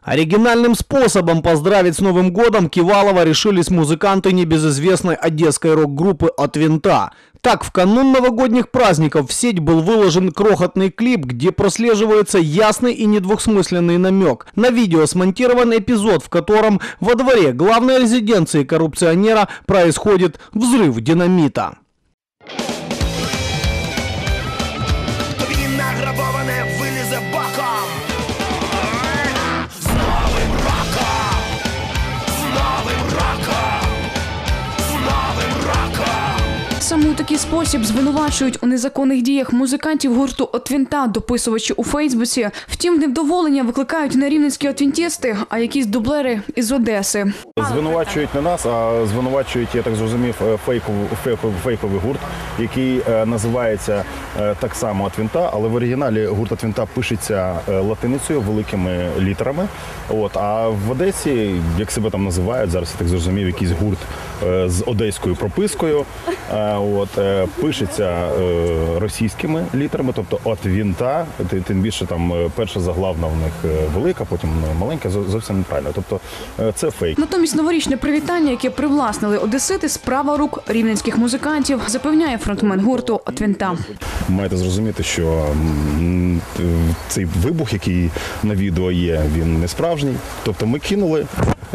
Оригинальным способом поздравить с Новым годом Кивалова решились музыканты небезызвестной одесской рок-группы «От винта». Так, в канун новогодних праздников в сеть был выложен крохотный клип, где прослеживается ясный и недвусмысленный намек. На видео смонтирован эпизод, в котором во дворе главной резиденции коррупционера происходит взрыв динамита. Саме у такий спосіб звинувачують у незаконних діях музикантів гурту «От винта» дописувачі у Фейсбуці. Втім, невдоволення викликають не рівненські отвінтісти, а якісь дублери із Одеси. Звинувачують не нас, а звинувачують, я так зрозумів, фейковий гурт, який називається так само «От винта», але в оригіналі гурт «От винта» пишеться латиницею, великими літерами. А в Одесі, як себе там називають, зараз я так зрозумів, якийсь гурт з одеською пропискою, пишеться російськими літерами, тобто «От винта», тим більше там перша заглавна в них велика, потім маленька, зовсім неправильно. Тобто це фейк. Натомість новорічне привітання, яке привласнили одесити, справа рук рівненських музикантів, запевняє фронтмен гурту «От винта». Маєте зрозуміти, що цей вибух, який на відео є, він не справжній. Тобто ми кинули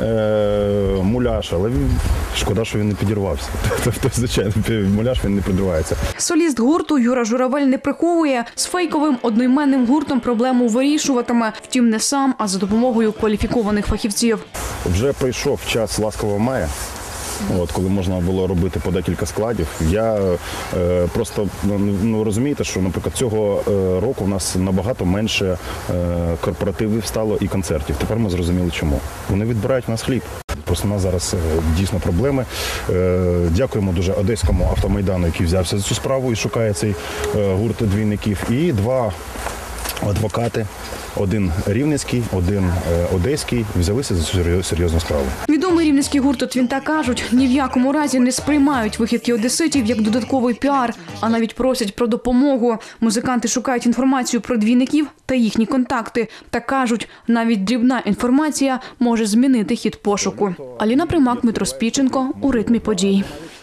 муляж, але шкода, що він не підірвався. Тобто, звичайно, муляж, він не підривається. Соліст гурту Юра Журавель не приховує, з фейковим одноіменним гуртом проблему вирішуватиме. Втім, не сам, а за допомогою кваліфікованих фахівців. Вже прийшов час ласкового мая. Коли можна було робити по декілька складів. Я просто розумієте, що, наприклад, цього року в нас набагато менше корпоративів стало і концертів. Тепер ми зрозуміли, чому. Вони відбирають в нас хліб. Просто у нас зараз дійсно проблеми. Дякуємо дуже Одеському автомайдану, який взявся за цю справу і шукає цей гурт двійників. І два адвокати, один рівненський, один одеський, взялися за цю серйозну справу. Відомий рівненський гурт «От винта» кажуть, ні в якому разі не сприймають вихідки одеситів як додатковий піар, а навіть просять про допомогу. Музиканти шукають інформацію про двійників та їхні контакти. Та кажуть, навіть дрібна інформація може змінити хід пошуку. Аліна Примак, Дмитро Спіченко. У ритмі подій.